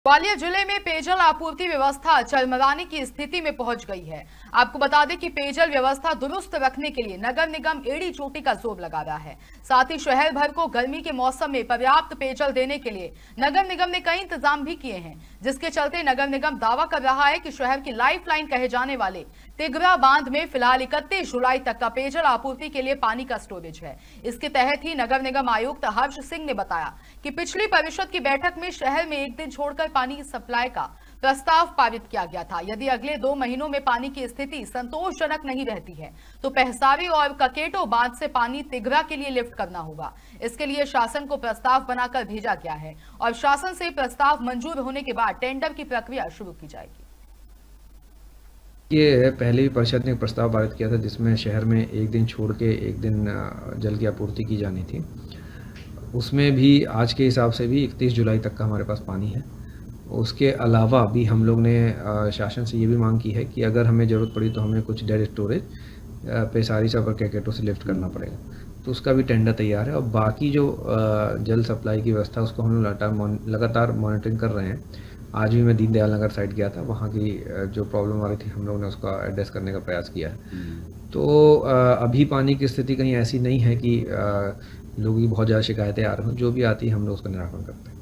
ग्वालियर जिले में पेयजल आपूर्ति व्यवस्था चरमराने की स्थिति में पहुंच गई है। आपको बता दें कि पेयजल व्यवस्था दुरुस्त रखने के लिए नगर निगम एड़ी चोटी का जोर लगा रहा है। साथ ही शहर भर को गर्मी के मौसम में पर्याप्त पेयजल देने के लिए नगर निगम ने कई इंतजाम भी किए हैं, जिसके चलते नगर निगम दावा कर रहा है कि शहर की लाइफलाइन कहे जाने वाले तिगरा बांध में फिलहाल 31 जुलाई तक का पेयजल आपूर्ति के लिए पानी का स्टोरेज है। इसके तहत ही नगर निगम आयुक्त हर्ष सिंह ने बताया कि पिछली परिषद की बैठक में शहर में एक दिन छोड़कर पानी की सप्लाई का प्रस्ताव पारित किया गया था। यदि अगले 2 महीनों में पानी की स्थिति संतोषजनक नहीं रहती है तो पहसावी और ककेटो बांध से पानी तिगरा के लिए लिफ्ट करना होगा। इसके लिए शासन को प्रस्ताव बनाकर भेजा गया है और शासन से प्रस्ताव मंजूर होने के बाद टेंडर की प्रक्रिया शुरू की जाएगी। ये पहले भी परिषद ने एक प्रस्ताव पारित किया था जिसमें शहर में एक दिन छोड़ के एक दिन जल की आपूर्ति की जानी थी। उसमें भी आज के हिसाब से भी 31 जुलाई तक का हमारे पास पानी है। उसके अलावा भी हम लोग ने शासन से ये भी मांग की है कि अगर हमें ज़रूरत पड़ी तो हमें कुछ डेड स्टोरेज पेशारी सब और कैकेटो से लिफ्ट करना पड़ेगा, तो उसका भी टेंडर तैयार है। और बाकी जो जल सप्लाई की व्यवस्था उसको हम लोग लगातार मॉनिटरिंग कर रहे हैं। आज भी मैं दीनदयाल नगर साइड गया था, वहाँ की जो प्रॉब्लम आ रही थी हम लोगों ने उसका एड्रेस करने का प्रयास किया है। तो अभी पानी की स्थिति कहीं ऐसी नहीं है कि लोगों की बहुत ज़्यादा शिकायतें आ रही हों। जो भी आती है हम लोग उसका निराकरण करते हैं।